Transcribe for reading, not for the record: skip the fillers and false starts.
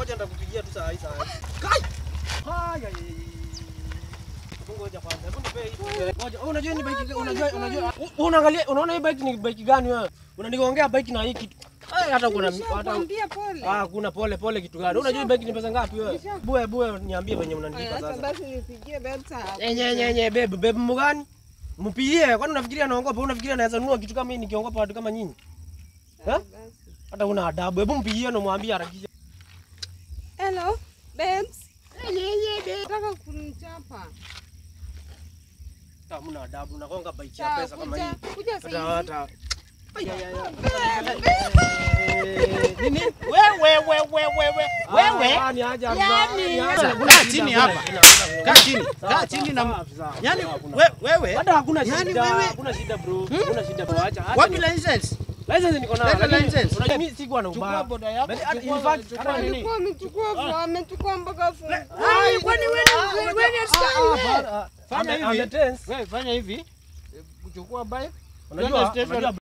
Ngoja nitakupigia tu saa hii. Kai. Haya. Ngoja kwanza. Hebu nipe hii. Ngoja. Unajua ni bike unajua. Unaangalia unaona hii bike ni bike gani wewe? Unanigongea bike na hii kitu. Hata kuna hata kuna pole kitu gani? Unajua hii bike ni pesa ngapi wewe? Bue niambie venye unanilipa sasa. Basi nipigie beta. Bebe mgani? Mpigie. Kwani unafikiria naongopa? Unafikiria naweza nunua kitu kama hii nikiongopa watu kama nyinyi? Hata una adabu. Hebu mpigie na mwambie harakisha. Hello, babes. Nataka kunichapa. Hamna adabu, nagonga bike ya pesa kama hii. Hata nini? Wewe ni aje kaa chini hapa. Kaa chini na yani wewe hata hakuna shida bro. Hakuna shida bro. Acha. Wapi license? License niko nayo. License. Unajua mimi sikuwa na ubaya. Chukua boda yako. In fact hata nini? Amechukua mpaka fungu. Kwani wewe askari? Fanya hivi. Wewe fanya hivi. Kuchukua bike. Unajua